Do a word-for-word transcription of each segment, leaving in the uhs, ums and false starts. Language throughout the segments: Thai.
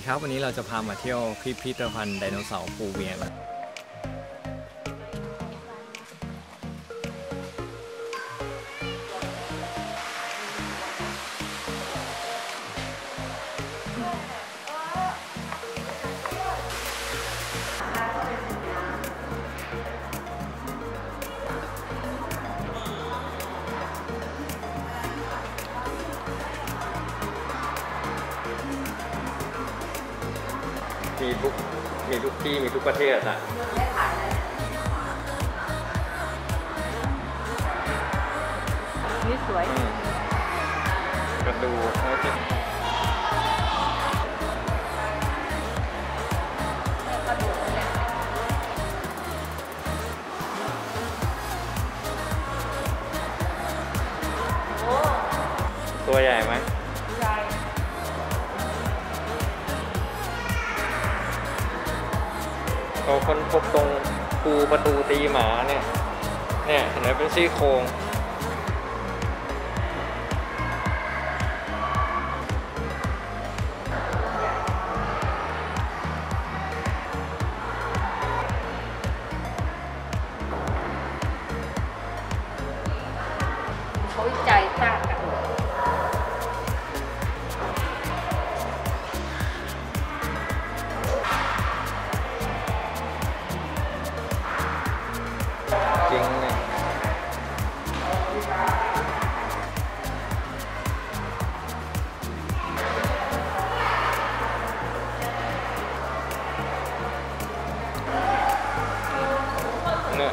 ครับวันนี้เราจะพามาเที่ยวพิพิธภัณฑ์ไดโนเสาร์ภูเวียงมีทุกมีทุกที่มีทุกประเทศอ่ะนี่สวยก็ดูตัวใหญ่ไหมใหญ่เราคนพบตรงปูประตูตีหมาเนี่ยเนี่ยเห็นไหมเป็นซี่โครงเขาวิจัยสร้างกันจริงเนี่ยเนี่ย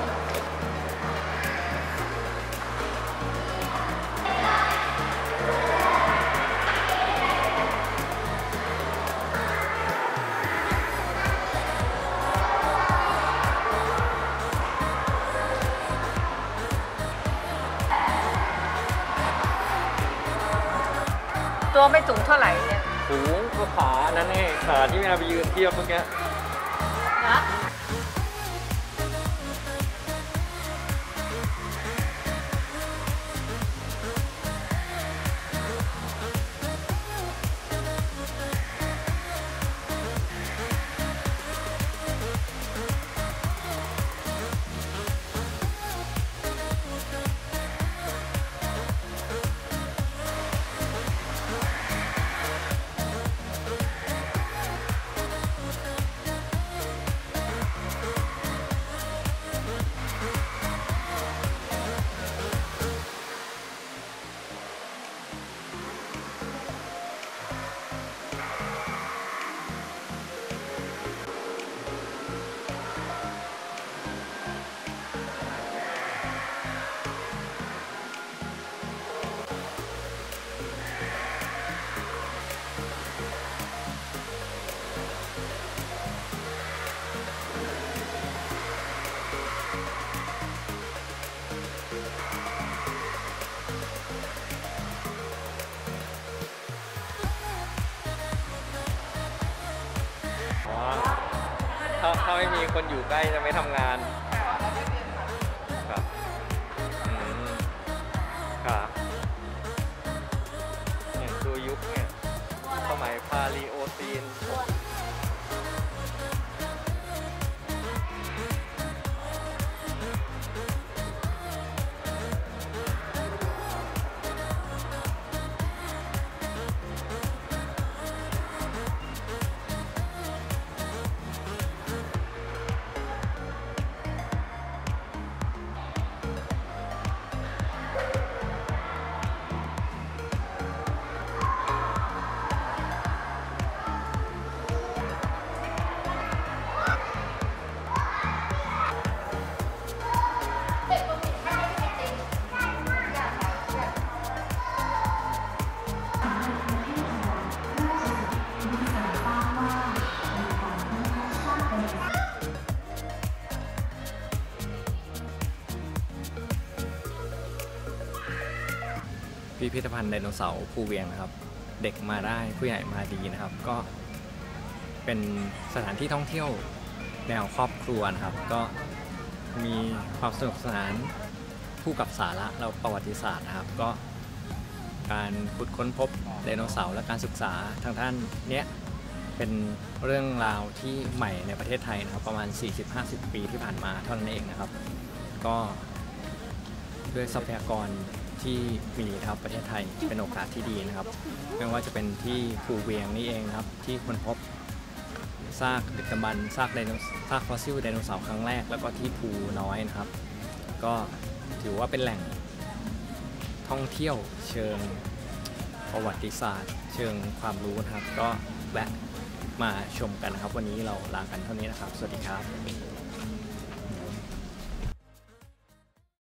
ตัวไม่สูงเท่าไหร่เนี่ยสูงก็ขานั่นเองขาที่แม่ไปยืนเทียบเมื่อกี้นะถ้าถ้าไม่มีคนอยู่ใกล้จะไม่ทำงานครับอืมครับเนี่ยดูยุคเนี่ยสมัยพาลีโอซีนพิพิธภัณฑ์ไดโนเสาร์ภูเวียงนะครับเด็กมาได้ผู้ใหญ่มาดีนะครับก็เป็นสถานที่ท่องเที่ยวแนวครอบครัวนะครับก็มีความสนุกสนานคู่กับสาระและประวัติศาสตร์นะครับก็การขุดค้นพบไดโนเสาร์และการศึกษาทางด้านเนี้ยเป็นเรื่องราวที่ใหม่ในประเทศไทยนะครับประมาณ สี่สิบถึงห้าสิบ ปีที่ผ่านมาเท่านั้นเองนะครับก็ด้วยทรัพยากรที่มีนะครับประเทศไทยเป็นโอกาสที่ดีนะครับไม่ว่าจะเป็นที่ภูเวียงนี่เองนะครับที่ค้นพบซากดึกดำบรรพ์ซากไดโนซากฟอสซิลไดโนเสาร์ครั้งแรกแล้วก็ที่ภูน้อยนะครับก็ถือว่าเป็นแหล่งท่องเที่ยวเชิงประวัติศาสตร์เชิงความรู้นะครับก็แวะมาชมกันนะครับวันนี้เราลากันเท่านี้นะครับสวัสดีครับ